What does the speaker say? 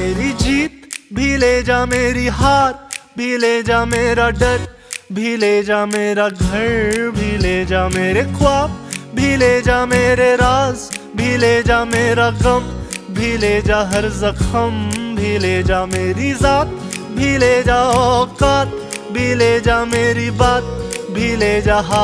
मेरी जीत भी ले जा, मेरी हार भी ले जा, मेरा डर भी ले जा, मेरा घर भी ले जा, मेरे ख्वाब भी ले जा, मेरे राज भी ले जा, मेरा गम भी ले जा, हर जख्म भी ले जा, मेरी जात भी ले जा, औकात भी ले जा, मेरी बात भी ले जा।